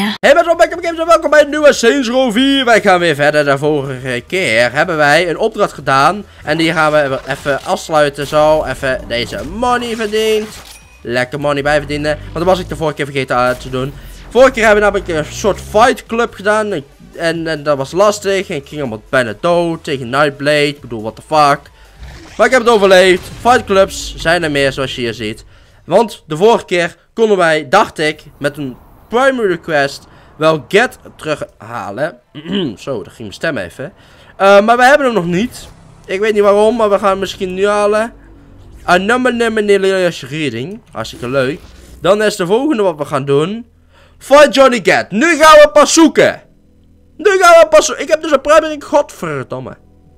Hey mensen, welkom bij welkom bij een nieuwe Saints Row 4. Wij gaan weer verder. De vorige keer hebben wij een opdracht gedaan. En die gaan we even afsluiten. Zo, even deze money verdiend. Lekker money bijverdienen. Want dat was ik de vorige keer vergeten uit te doen. Vorige keer hebben we namelijk een soort fight club gedaan. En dat was lastig. En ik ging allemaal bijna dood tegen Nightblade. Ik bedoel, what the fuck. Maar ik heb het overleefd. Fight clubs zijn er meer zoals je hier ziet. Want de vorige keer konden wij, dacht ik, met een primary request wel Get terughalen. Zo, dat ging mijn stem even. Maar we hebben hem nog niet. Ik weet niet waarom, maar we gaan hem misschien nu halen. Anomalous reading. Hartstikke leuk. Dan is de volgende wat we gaan doen. Fight Johnny Get. Nu gaan we pas zoeken. Ik heb dus een primary, godverdomme.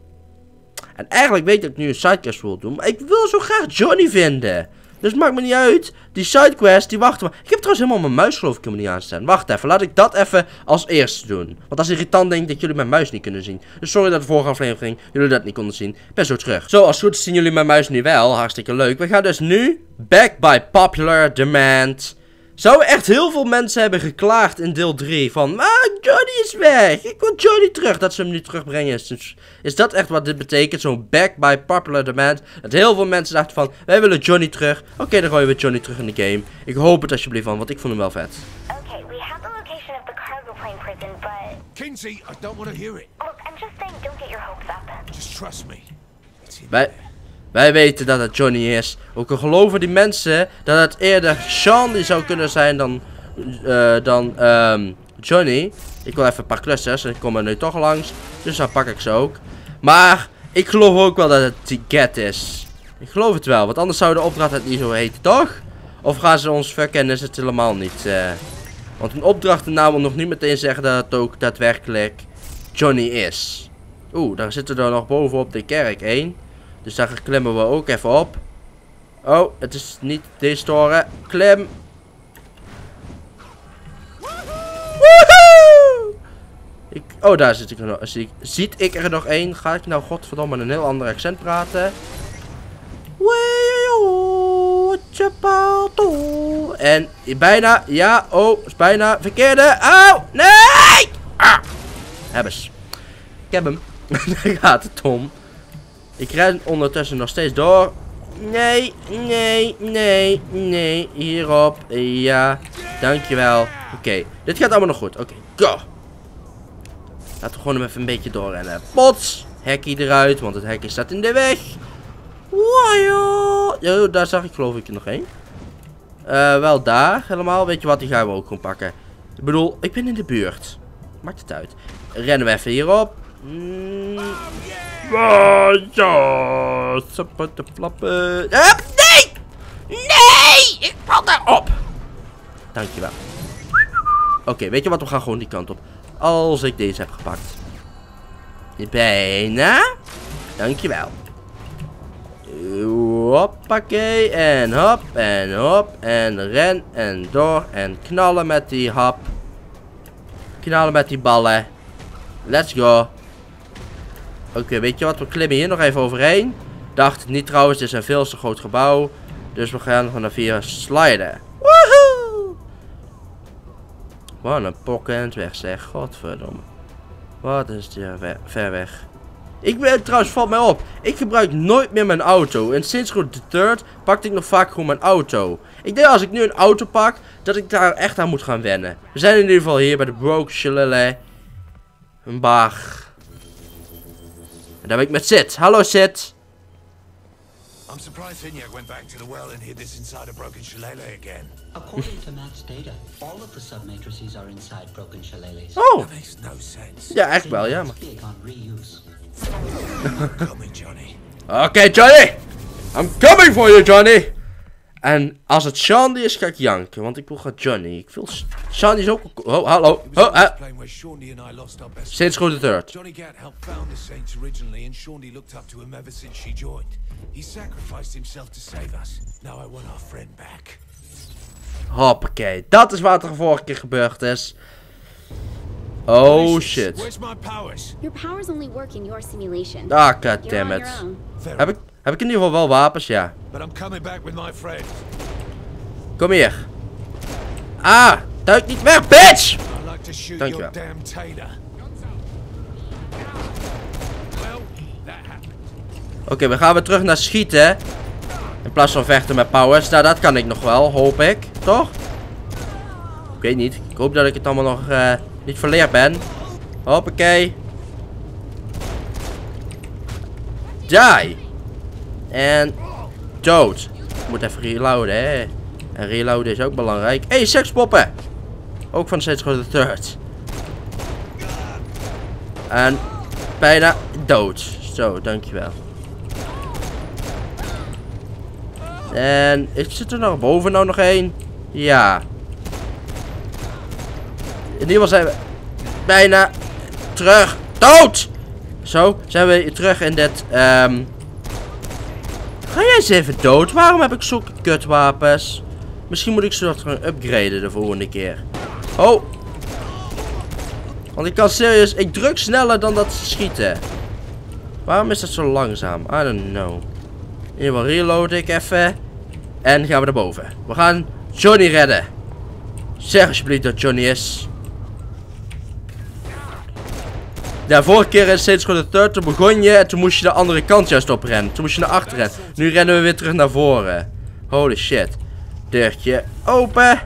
En eigenlijk weet ik dat ik nu een sidequest wil doen. Maar ik wil zo graag Johnny vinden. Dus maakt me niet uit. Die sidequest, die wachten we. Ik heb trouwens helemaal mijn muis geloof ik helemaal niet aanstaan. Wacht even, laat ik dat even als eerste doen. Want dat is irritant denk ik dat jullie mijn muis niet kunnen zien. Dus sorry dat de vorige aflevering jullie dat niet konden zien. Ik ben zo terug. Zo, als het goed is zien jullie mijn muis nu wel. Hartstikke leuk. We gaan dus nu, back by popular demand. Zouden echt heel veel mensen hebben geklaagd in deel 3 van, Johnny is weg, ik wil Johnny terug, dat ze hem nu terugbrengen. Is dat echt wat dit betekent, zo'n back by popular demand? Dat heel veel mensen dachten van, wij willen Johnny terug. Oké, dan gooien we Johnny terug in de game. Ik hoop het alsjeblieft van, want ik vond hem wel vet. Okay, we have the location of the cargo plane prison, but... Kinsey, I don't want to hear it. Look, I'm just saying don't get your hopes up. Just trust me. It's in Wij weten dat het Johnny is. Ook al geloven die mensen dat het eerder Sean zou kunnen zijn dan Johnny. Ik wil even een paar clusters en ik kom er nu toch langs. Dus dan pak ik ze ook. Maar ik geloof ook wel dat het Get is. Ik geloof het wel, want anders zou de opdracht het niet zo heten, toch? Of gaan ze ons fucken en is het helemaal niet. Want een opdrachtennaam wil nog niet meteen zeggen dat het ook daadwerkelijk Johnny is. Oeh, daar zitten we nog bovenop de kerk 1. Dus daar klimmen we ook even op. Oh, het is niet deze toren. Klim. Woehoe! Oh, daar zit ik er nog. Ziet ik er nog één? Ga ik nou godverdomme een heel ander accent praten? En bijna. Ja, oh, is bijna. Verkeerde. Oh, nee! Ah, hebbes. Ik heb hem. Daar gaat het om. Ik ren ondertussen nog steeds door. Nee. Hierop. Ja. Dankjewel. Oké. Dit gaat allemaal nog goed. Oké. Go. Laten we gewoon even een beetje doorrennen. Pots. Hekkie eruit. Want het hekje staat in de weg. Wow. Daar zag ik geloof ik er nog één. Wel daar. Helemaal. Weet je wat? Die gaan we ook gewoon pakken. Ik bedoel, ik ben in de buurt. Maakt het uit. Rennen we even hierop. Ja, te flappen. Nee! Nee! Ik val daarop. Dankjewel. Oké, weet je wat? We gaan gewoon die kant op. Als ik deze heb gepakt. Bijna. Dankjewel. Hoppakee. En hop. En hop. En ren. En door. En knallen met die hap. Knallen met die ballen. Let's go. Oké, weet je wat? We klimmen hier nog even overheen. Dacht niet trouwens, dit is een veel te groot gebouw. Dus we gaan gewoon naar via sliden. Woehoe! Wat een pokkend weg zeg. Godverdomme. Wat is die ver weg. Ik ben trouwens, valt mij op. Ik gebruik nooit meer mijn auto. En sinds de third pakte ik nog vaak gewoon mijn auto. Ik denk als ik nu een auto pak, dat ik daar echt aan moet gaan wennen. We zijn in ieder geval hier bij de Broke Chalet. Een bar. En daar ben ik met Sid. Hallo Sid. I'm surprised Signac went back to the well and hid this inside a broken shillelagh again. According to Matt's data, all of the submatrices are inside broken shillelaghs. Oh. That makes no sense. Ja, echt wel, ja. Maar... Big on reuse. Coming, Johnny. Oké, Johnny. I'm coming for you, Johnny. En als het Shandy is, ga ik janken. Want ik wil gaan Johnny. Ik wil... Shandy is ook... Oh, hallo. Sinds goed de third. Johnny Gat helped found the Saints originally and Shawnee looked up to him ever since she joined. He sacrificed himself to save us. Now I want our friend back. Hoppakee. Dat is wat er vorige keer gebeurd is. Oh shit. Where's my powers? Your power's only work in your simulation. Ah, You're on goddammit. your own. Heb ik in ieder geval wel wapens? Ja. But I'm coming back with my friend. Kom hier. Ah, duik niet weg, bitch! I to shoot Dankjewel. your damn tailor. Well, that happened. Oké, we gaan weer terug naar schieten. In plaats van vechten met powers. Nou, dat kan ik nog wel, hoop ik. Toch? Ik weet niet. Ik hoop dat ik het allemaal nog niet verleerd ben. Hoppakee. Die. En dood. Ik moet even reloaden, hè. En reloaden is ook belangrijk. Hé, sekspoppen. Ook van Saints Row the Third. En bijna dood. Zo, dankjewel. En zit er nog boven nou nog één? Ja. In ieder geval zijn we bijna terug. Dood! Zo, zijn we terug in dit. Ga jij eens even dood? Waarom heb ik zulke kutwapens? Misschien moet ik ze nog gaan upgraden de volgende keer. Oh. Want ik kan serieus. Ik druk sneller dan dat ze schieten. Waarom is dat zo langzaam? I don't know. In ieder geval reload ik even. En gaan we naar boven. We gaan Johnny redden. Zeg alsjeblieft dat Johnny is. De vorige keer in Saints Row the Third, toen begon je en toen moest je de andere kant juist op rennen. Toen moest je naar achter rennen. Nu rennen we weer terug naar voren. Holy shit. Deurtje open.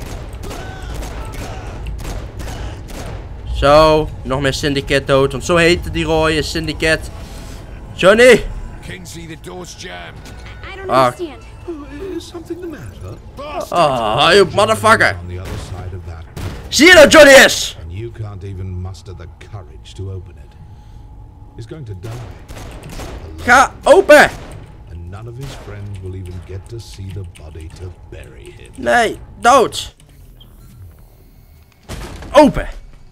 Zo, nog meer Syndicate dood, want zo heette die rode Syndicate. Johnny! Kinsey, the door's jammed. I don't understand. Is something the matter? Oh, you motherfucker! On the other side of that, Zie je dat Johnny is? and you can't even muster the courage to open it. He's going to die, Ga open! and none of his friends will even get to see the body to bury him. Nee, dood! Open!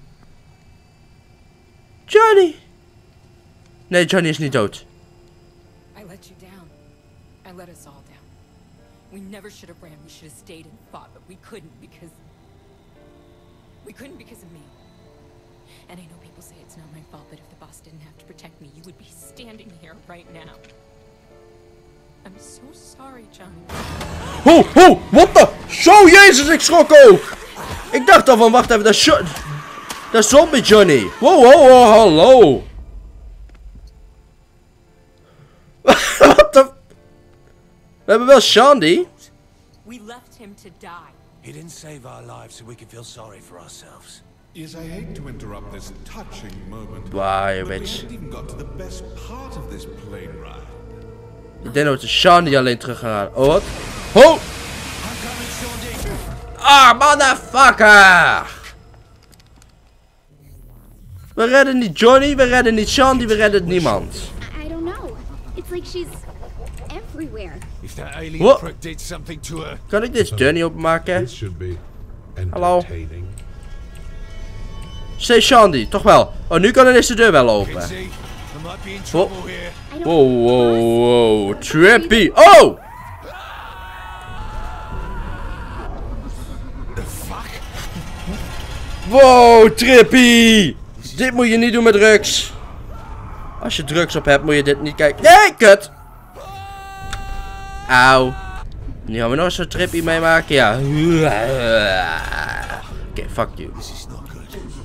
Johnny! Nee, Johnny is niet dood. I let you down. I let us all down. We never should have ran. We should have stayed and fought, but we couldn't because of me. And I know people say it's not my fault, but if the boss didn't have to protect me, you would be standing here right now. I'm so sorry, Johnny. Ho, ho, wat de? Zo, jezus, ik schrok ook! Ik dacht al van, wacht even, dat is zombie Johnny. Wow, wow, wow, hallo. Wat de? We hebben wel Shandy. We left him to die. He didn't save our lives so we could feel sorry for ourselves. Yes, I hate to interrupt this touching moment. Why, but we bitch. haven't even got to the best part of this plane ride. Ik denk dat we de Shandy alleen terug gaan halen. Oh, wat? Ho! Ah, motherfucker! We redden niet Johnny, we redden niet Shandy, we redden niemand. I don't know. It's like she's everywhere. If that alien What? prick did something to her, Kan ik deze deur niet openmaken? This should be Hallo? entertaining. Say Shandy, toch wel. Oh, nu kan deze deur wel open. Kinsey, we might be in trouble here. I don't Wow, wow, wow. Trippy. Oh! The fuck? Wow, Trippy! Dit moet je niet doen met drugs. Als je drugs op hebt, moet je dit niet kijken. Nee, kut! Auw. Nu gaan we nog zo'n Trippy meemaken, ja. Oké, fuck you. This is not good.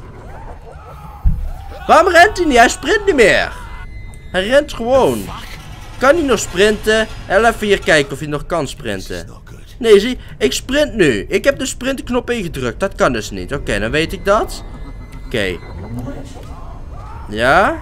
Waarom rent hij niet? Hij sprint niet meer. Hij rent gewoon. Kan hij nog sprinten? Even hier kijken of hij nog kan sprinten. Not good. Nee, zie, ik sprint nu. Ik heb de sprintknop ingedrukt. Dat kan dus niet. Oké, dan weet ik dat. Oké. Ja.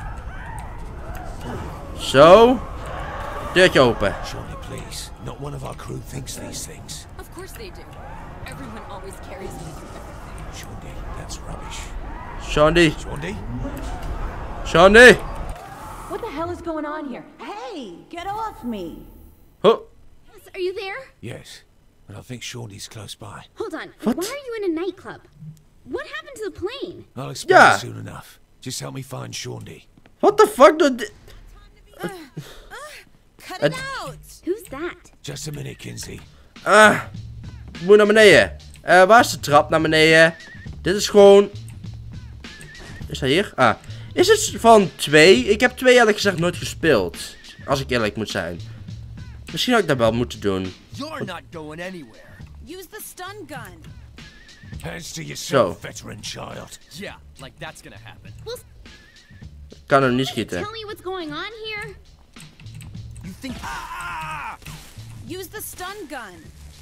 Zo. Deurtje open. Johnny, please. Not one of our crew thinks these things. Of course they do. Everyone always carries me through everything. Johnny, that's rubbish. Shandy. Johnny? Shandy. What the hell is going on here? Hey, get off me. Huh. Yes, are you there? Yes, but I think Shawnee's close by. Hold on. What? Why are you in a nightclub? What happened to the plane? I'll explain Yeah. soon enough. Just help me find Shawnee. What the fuck doet dit? Cut it out. Who's that? Just a minute, Kinsey. Ik moet naar beneden. Waar is de trap naar beneden? Dit is gewoon... Is dat hier? Ah. Is het van 2? Ik heb 2 eerlijk gezegd nooit gespeeld. Als ik eerlijk moet zijn. Misschien had ik dat wel moeten doen. You're not going anywhere. Use the stun gun. Hands to yourself, Zo. veteran child. Yeah, like that's gonna happen. Kan hem niet schieten. Tell me what's going on here. You think Use the stun gun.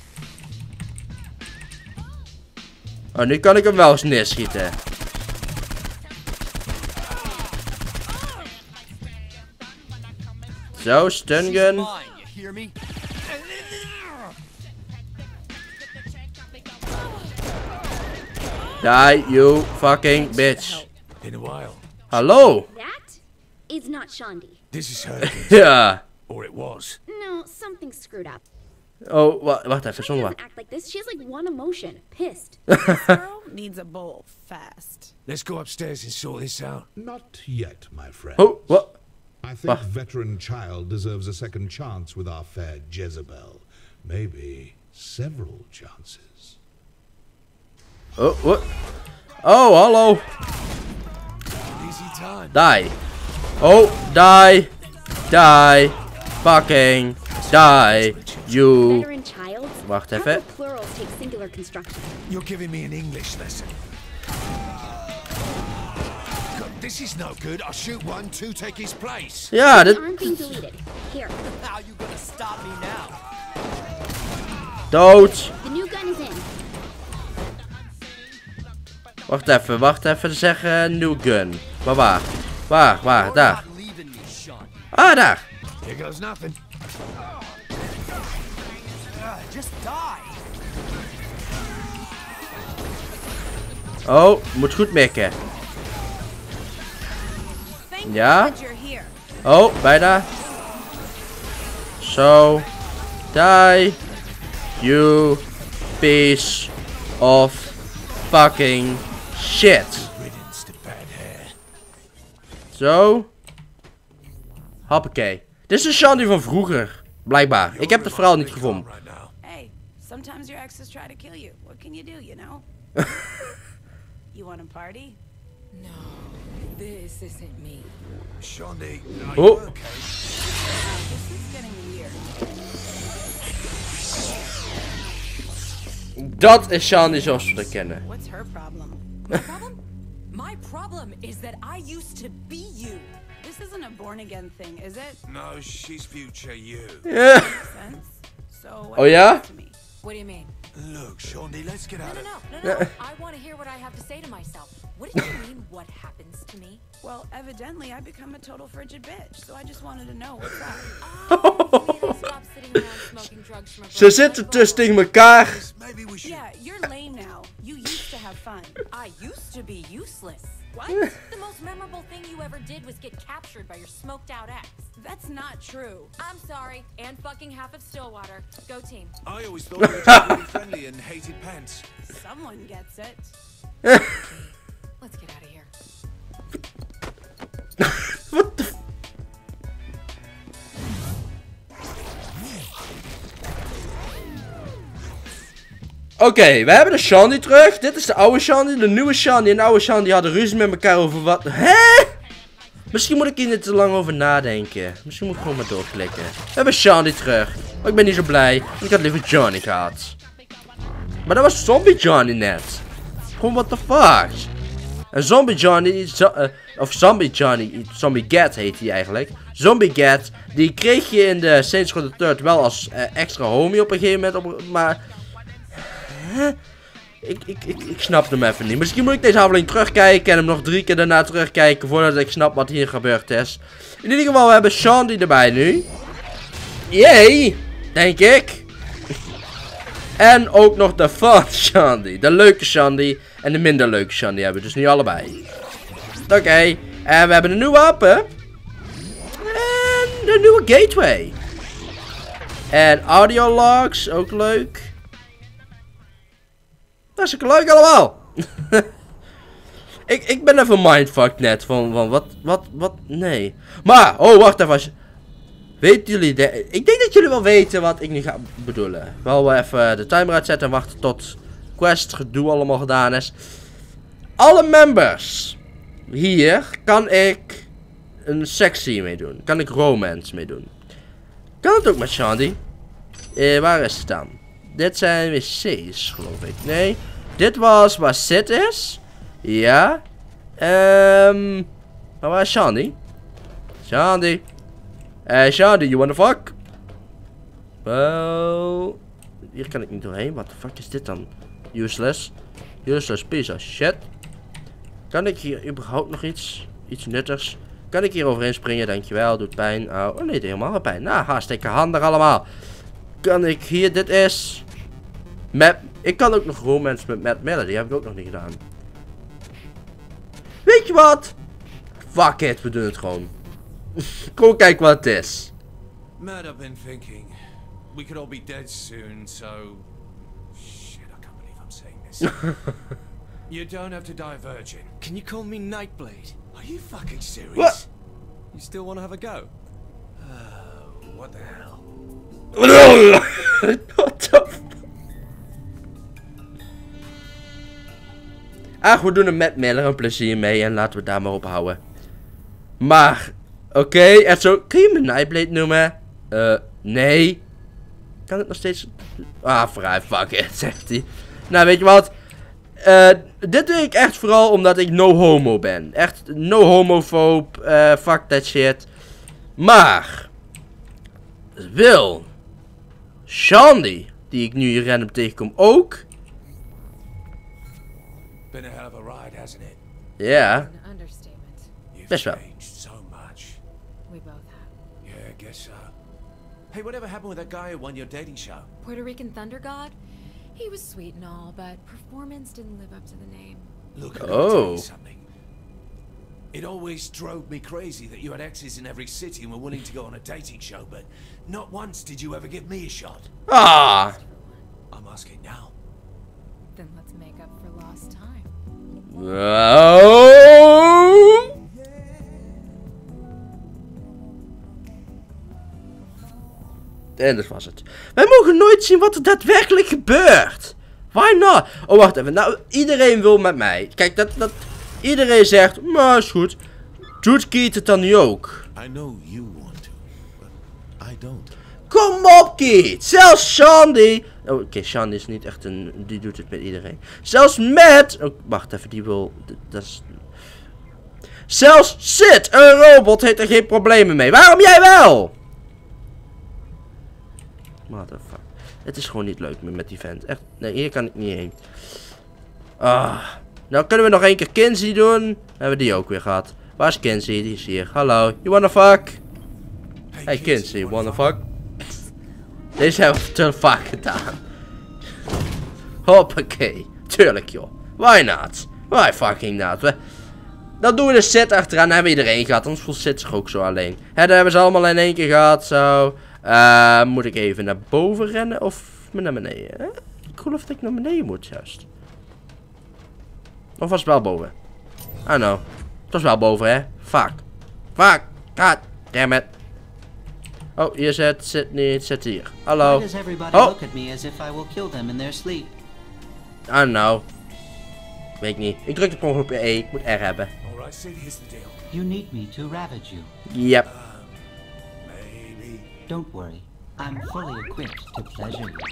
Oh, nu kan ik hem wel eens neerschieten. Zo, stun she's gun. mine, you hear me? Die, you fucking bitch. In a while. Hallo. That is not Shandi. This is her. Ja. Or it was. No, something's screwed up. Oh, wacht even, She zonder doesn't act like this. She has like one emotion. Pissed. Girl needs a bowl fast. Let's go upstairs and sort this out. Not yet, my friend. Oh, wat? I think veteran child deserves a second chance with our fair Jezebel. Maybe several chances. Oh, wat? Oh, hallo. Easy time. Die. Oh, die. Die. Fucking die. You. Veteran child. Wacht How even. do plurals take singular construction? You're giving me an English lesson. God, this is no good. I'll shoot one, two take his place. Ja, dit. Arm being deleted. Here. How you gonna stop me now? Dood. The new gun is in. Wacht even zeggen. New gun. Maar waar? Waar? You're Daar. not leaving me, Sean. Ah, daar. Here goes nothing. Just die. Oh, moet goed mikken. Thank Ja. you that you're here. Oh, bijna. Zo. Die. You piece of fucking shit. Riddance to bad hair. Zo. Hoppakee. Dit is de Shandi van vroeger. Blijkbaar. Ik heb het verhaal niet gevonden. Right now. Hey, sometimes your exes try to kill you. What can you do, you know? You want a party? No, this isn't me. Shandi, are Oh. you okay? This is getting weird. Dat is Shandi zoals we dat kennen. What's her problem? My problem? My problem is that I used to be you. This isn't a born again thing, is it? No, she's future you. Ja. Sense? So what Oh, yeah? happens to me? What do you mean? Look, Shandi, let's get out of No. I want to hear what I have to say to myself. What did you mean, what happens to me? Well, evidently I become a total frigid bitch, so I just wanted to know what's up. Oh, you mean I stopped sitting around smoking drugs from a Ze zitten tussen tegen elkaar. Maybe we should. Yeah, you're lame now. You used to have fun. I used to be useless. What? The most memorable thing you ever did was get captured by your smoked out ex. That's not true. I'm sorry, and fucking half of Stillwater. Go team. I always thought you were really friendly and hated pants. Someone gets it. Let's get out of here. What the f... Oké, we hebben de Shandi terug. Dit is de oude Shandi, de nieuwe Shandi. En de oude Shandi hadden ruzie met elkaar over wat... Hè? Misschien moet ik hier niet te lang over nadenken. Misschien moet ik gewoon maar doorklikken. We hebben Shandi terug. Maar ik ben niet zo blij. Ik had liever Johnny gehad. Maar dat was Zombie Johnny net. Gewoon what the fuck. En Zombie Johnny, of Zombie Johnny, Zombie Gat heet hij eigenlijk. Zombie Gat, die kreeg je in de Saints Row the Third wel als extra homie op een gegeven moment. Maar... Ik snap hem even niet. Misschien moet ik deze aflevering terugkijken en hem nog 3 keer daarna terugkijken voordat ik snap wat hier gebeurd is. In ieder geval, we hebben Shandi erbij nu. Yay! Denk ik. En ook nog de fun Shandi. De leuke Shandi en de minder leuke Shandi hebben we dus nu allebei. Oké, en we hebben een nieuwe wapen. En de nieuwe gateway. En audio logs, ook leuk. Dat is leuk allemaal. ik ben even mindfucked net van wat, nee. Maar, oh wacht even. Weten jullie, ik denk dat jullie wel weten wat ik nu ga bedoelen. Wel even de timer uitzetten en wachten tot quest gedoe allemaal gedaan is. Alle members. Hier kan ik een sexy mee doen. Kan ik romance mee doen. Kan het ook met Shandi? Waar is het dan? Dit zijn wc's geloof ik. Nee. Dit was waar Sid is. Ja. Maar waar is Shandy? Shandy. Shandy, you wanna fuck? Wel... Hier kan ik niet doorheen. Wat de fuck is dit dan? Useless. Useless piece of shit. Kan ik hier überhaupt nog iets nuttigs? Kan ik hier overheen springen? Dankjewel. Doet pijn. Oh nee, helemaal pijn. Nou, hartstikke handig allemaal. Kan ik hier... Dit is... Ik kan ook nog romance met Matt Miller. Die heb ik ook nog niet gedaan. Weet je wat? Fuck it. We doen het gewoon. Kom kijken wat het is. Matt, I've been thinking. We could all be dead soon, so... Shit, I can't believe I'm saying this. You don't have to die virgin. Can you call me Nightblade? Are you fucking serious? What? You still want to have a go? What the hell? What the fuck? Ach, we doen er met Miller een plezier mee en laten we het daar maar op houden. Maar, oké, echt zo. Kun je me Nightblade noemen? Nee. Kan het nog steeds... Ah, vrij, fuck it, zegt hij. Nou, weet je wat? Dit doe ik echt vooral omdat ik no homo ben. Echt no homofoob. Fuck that shit. Maar... Wil... Shandy, die ik nu hier random tegenkom, ook... Been a hell of a ride, hasn't it? Ja. An understatement. You've Best wel. changed so much. We both have. Yeah, I guess so. Hey, whatever happened with that guy who won your dating show? Puerto Rican Thunder God? He was sweet and all, but performance didn't live up to the name. Look, I'm gonna tell Oh. you something. It always drove me crazy that you had exes in every city and were willing to go on a dating show, but not once did you ever give me a shot. Ah. I'm asking now. Then let's make up for lost time. Oh. En dat was het. Wij mogen nooit zien wat er daadwerkelijk gebeurt. Why not? Oh, wacht even. Nou, iedereen wil met mij. Kijk, dat iedereen zegt, maar is goed. Doet Keith het dan nu ook? I know you want to, but I don't. Kom op, Keith. Zelfs Shandy. Oh, oké, Shandy is niet echt een... Die doet het met iedereen. Zelfs Matt... Oh, wacht even, die wil... Dat is... Zelfs Sid, een robot, heeft er geen problemen mee. Waarom jij wel? Motherfucker. Het is gewoon niet leuk meer met die vent. Echt, nee, hier kan ik niet heen. Ah. Nou kunnen we nog één keer Kinsey doen. Hebben we die ook weer gehad. Waar is Kinsey? Die is hier. Hallo. You wanna fuck? Hey Kinsey, wanna fuck? Deze hebben we te vaak gedaan. Hoppakee. Tuurlijk joh. Why not? Why fucking not? Dan doen we de Sid achteraan. Dan hebben we iedereen gehad. Anders voelt Sid zich ook zo alleen. Hè, dat hebben ze allemaal in één keer gehad. Zo. Moet ik even naar boven rennen of naar beneden? Hè? Ik geloof dat ik naar beneden moet juist. Of was het wel boven? I know. Het was wel boven hè. Fuck. Fuck. God damn it. Oh, hier zit niet. Zit hier. Hallo. Why does everybody Oh. look at me as if I will kill them in their sleep? I know. Weet ik niet. Ik druk de knop op E. Ik moet R hebben. Alright, Sid, here's the deal. You need me to ravage you. Yep. Maybe. Don't worry. I'm fully equipped to pleasure you.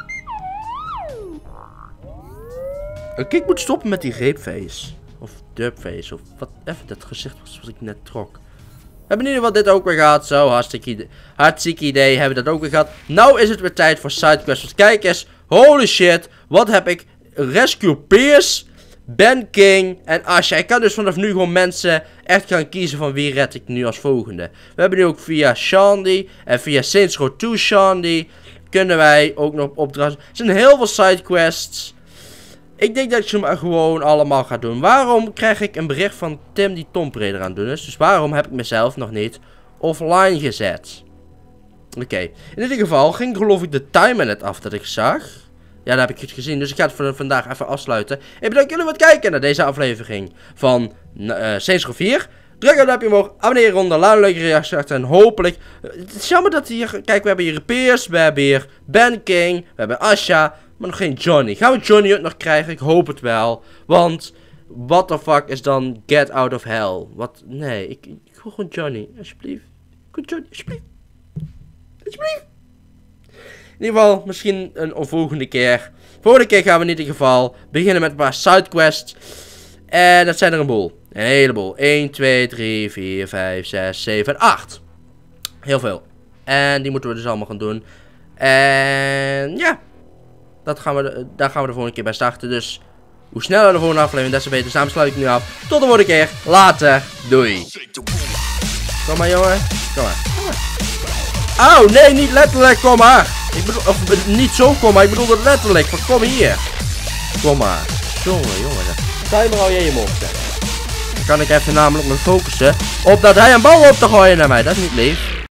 Oké, ik moet stoppen met die rapeface. Of dubface. Of wat even dat gezicht was wat ik net trok. We hebben in ieder geval dit ook weer gehad. Zo, hartstikke idee. Hebben we dat ook weer gehad. Nou is het weer tijd voor sidequests. Want kijk eens. Holy shit. Wat heb ik? Rescue Pierce. Ben King en Asha. Ik kan dus vanaf nu gewoon mensen echt gaan kiezen van wie red ik nu als volgende. We hebben nu ook via Shandy en via Saints Row 2 Shandy kunnen wij ook nog opdrachten. Er zijn heel veel sidequests. Ik denk dat ik ze maar gewoon allemaal ga doen. Waarom krijg ik een bericht van Tim die Tomb Raider aan het doen is? Dus waarom heb ik mezelf nog niet offline gezet? Oké. In ieder geval ging geloof ik de timer net af dat ik zag. Ja, daar heb ik het gezien. Dus ik ga het voor vandaag even afsluiten. Ik bedank jullie voor het kijken naar deze aflevering van Saints Row 4. Druk op het duimpje omhoog. Abonneer eronder. Laat een leuke reactie achter. En hopelijk... Het is jammer dat hier... Kijk, we hebben hier Pierce. We hebben hier Ben King. We hebben Asha. Maar nog geen Johnny. Gaan we Johnny ook nog krijgen? Ik hoop het wel. Want... What the fuck is dan Get Out of Hell? Wat? Nee, ik wil gewoon Johnny. Alsjeblieft. Ik wil Johnny. Alsjeblieft. Alsjeblieft. In ieder geval, misschien een volgende keer. Volgende keer gaan we in ieder geval beginnen met een paar sidequests. En dat zijn er een boel. Een heleboel. 1, 2, 3, 4, 5, 6, 7, 8. Heel veel. En die moeten we dus allemaal gaan doen. En ja. Daar gaan we de volgende keer bij starten. Dus hoe sneller de volgende aflevering, des te beter. Samen sluit ik nu af. Tot de volgende keer. Later. Doei. Kom maar, jongen. Kom maar. Kom maar. Auw, nee, niet letterlijk. Kom maar. Ik bedoel, of niet zo kom maar. Ik bedoel het letterlijk. Maar kom hier. Kom maar. Jongen. Timer hou jij je mond. Dan kan ik even namelijk me focussen op dat hij een bal op te gooien naar mij. Dat is niet lief.